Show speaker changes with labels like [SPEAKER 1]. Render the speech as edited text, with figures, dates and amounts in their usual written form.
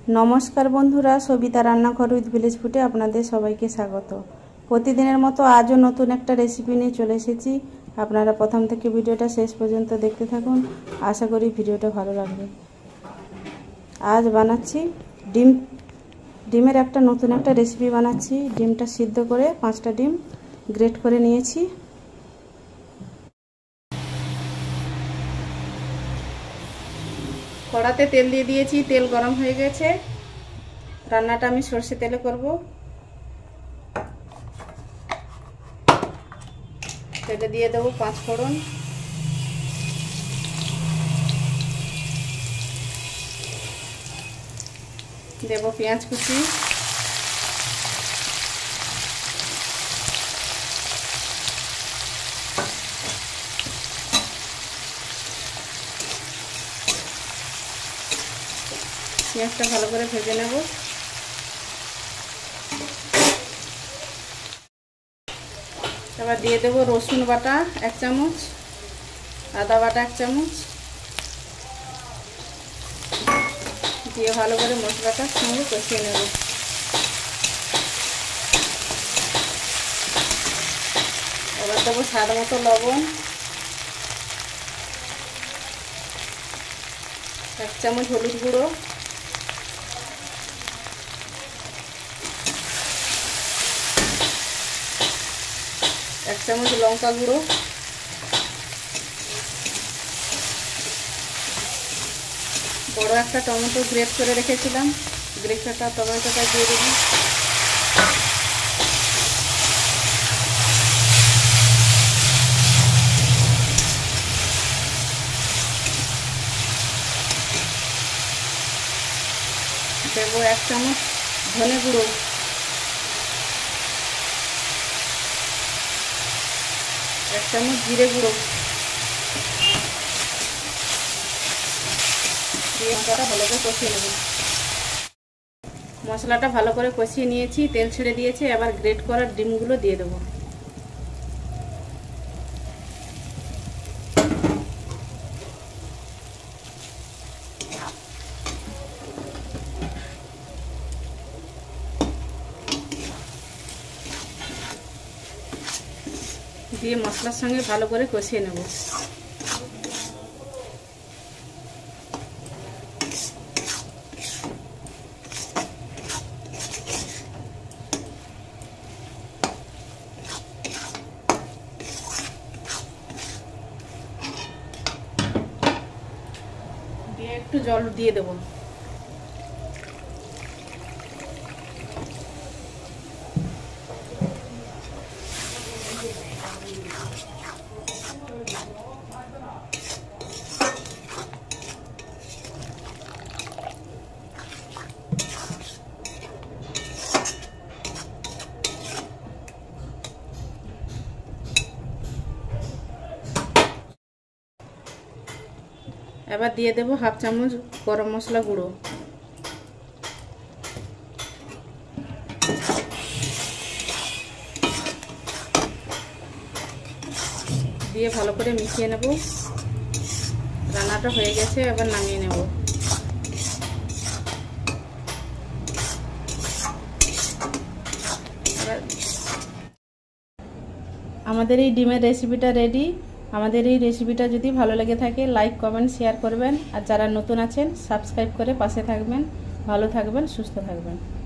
[SPEAKER 1] নমস্কার বন্ধুরা, সবিতা রান্নাঘর উইথ ভিলেজ ফুডে আপনাদের সবাইকে স্বাগত। প্রতিদিনের মতো আজও নতুন একটা রেসিপি নিয়ে চলে এসেছি। আপনারা প্রথম থেকে ভিডিওটা শেষ পর্যন্ত দেখতে থাকুন, আশা করি ভিডিওটা ভালো লাগবে। আজ বানাচ্ছি ডিমের একটা নতুন একটা রেসিপি বানাচ্ছি। ডিমটা সিদ্ধ করে 5টা ডিম গ্রেট করে নিয়েছি। কড়াতে তেল দিয়ে দিয়েছি, তেল গরম হয়ে গেছে। রান্নাটা আমি সরষে তেলে করব। তেলে দিয়ে দেবো 5 ফোড়ন, দেব পেঁয়াজ কুচি, পেঁয়াজটা ভালো করে ভেজে নেব। এবার দিয়ে দেব রসুন বাটা 1 চামচ, আদা বাটা 1 চামচ, দিয়ে ভালো করে মশলাটার সঙ্গে কষিয়ে নেব। এবার দেবো স্বাদ মতো লবণ, 1 চামচ হলুদ গুঁড়ো, 1 চামচ লঙ্কা গুঁড়ো, বড় একটা টমেটো গ্রেট করে রেখেছিলাম, গ্রেটটা টমেটোটা দিয়ে দেব। দেব 1 চামচ ধনে গুঁড়ো, 1 চামচ জিরে গুঁড়ো, দিয়ে মশলাটা ভালো করে কষিয়ে নেব। মশলাটা ভালো করে কষিয়ে নিয়েছি, তেল ছেড়ে দিয়েছে। এবার গ্রেট করা ডিমগুলো দিয়ে দেবো। দিয়ে মশলার সঙ্গে ভালো করে কষিয়ে নেব। দিয়ে একটু জল দিয়ে দেব। এবার দিয়ে দেব 1/2 চামচ গরম মশলা গুঁড়ো, দিয়ে ভালো করে মিশিয়ে নেব। রান্নাটা হয়ে গেছে, এবার নামিয়ে নেব। আমাদের এই ডিমের রেসিপিটা রেডি। আমাদের এই রেসিপিটা যদি ভালো লেগে থাকে লাইক কমেন্ট শেয়ার করবেন, আর যারা নতুন আছেন সাবস্ক্রাইব করে পাশে থাকবেন। ভালো থাকবেন, সুস্থ থাকবেন।